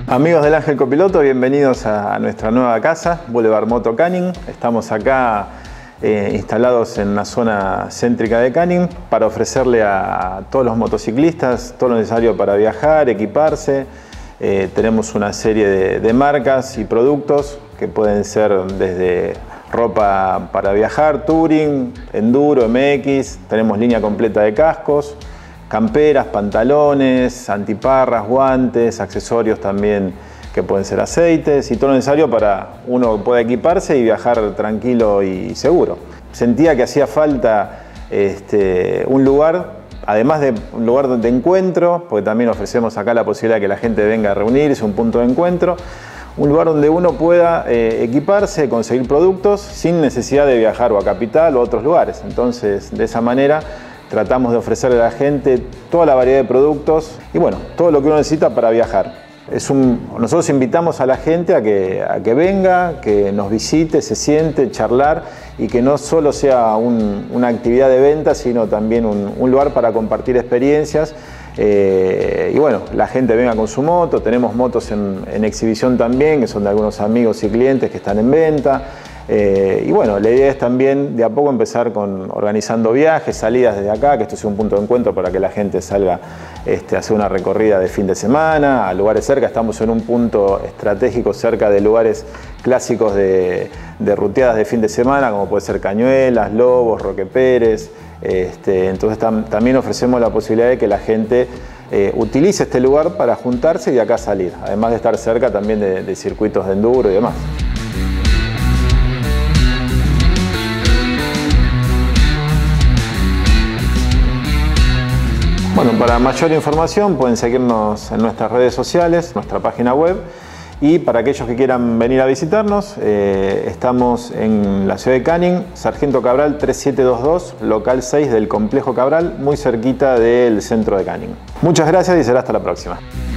Amigos del Ángel Copiloto, bienvenidos a nuestra nueva casa, Boulevard Moto Canning. Estamos acá instalados en una zona céntrica de Canning para ofrecerle a todos los motociclistas todo lo necesario para viajar, equiparse. Tenemos una serie de marcas y productos que pueden ser desde ropa para viajar, touring, enduro, MX. Tenemos línea completa de cascos, camperas, pantalones, antiparras, guantes, accesorios también que pueden ser aceites y todo lo necesario para uno pueda equiparse y viajar tranquilo y seguro. Sentía que hacía falta un lugar, además de un lugar de encuentro, porque también ofrecemos acá la posibilidad de que la gente venga a reunirse, un punto de encuentro, un lugar donde uno pueda equiparse, conseguir productos sin necesidad de viajar o a Capital o a otros lugares. Entonces, de esa manera, tratamos de ofrecerle a la gente toda la variedad de productos y bueno, todo lo que uno necesita para viajar. Nosotros invitamos a la gente a que venga, que nos visite, se siente, charlar y que no solo sea una actividad de venta, sino también un lugar para compartir experiencias. Y bueno, la gente venga con su moto, tenemos motos en exhibición también, que son de algunos amigos y clientes que están en venta. Y bueno, la idea es también de a poco empezar organizando viajes, salidas desde acá, que esto sea un punto de encuentro para que la gente salga a hacer una recorrida de fin de semana, a lugares cerca. Estamos en un punto estratégico cerca de lugares clásicos de ruteadas de fin de semana, como puede ser Cañuelas, Lobos, Roque Pérez. Entonces también ofrecemos la posibilidad de que la gente utilice este lugar para juntarse y de acá salir, además de estar cerca también de circuitos de enduro y demás. Bueno, para mayor información pueden seguirnos en nuestras redes sociales, nuestra página web, y para aquellos que quieran venir a visitarnos, estamos en la ciudad de Canning, Sargento Cabral 3722, local 6 del Complejo Cabral, muy cerquita del centro de Canning. Muchas gracias y será hasta la próxima.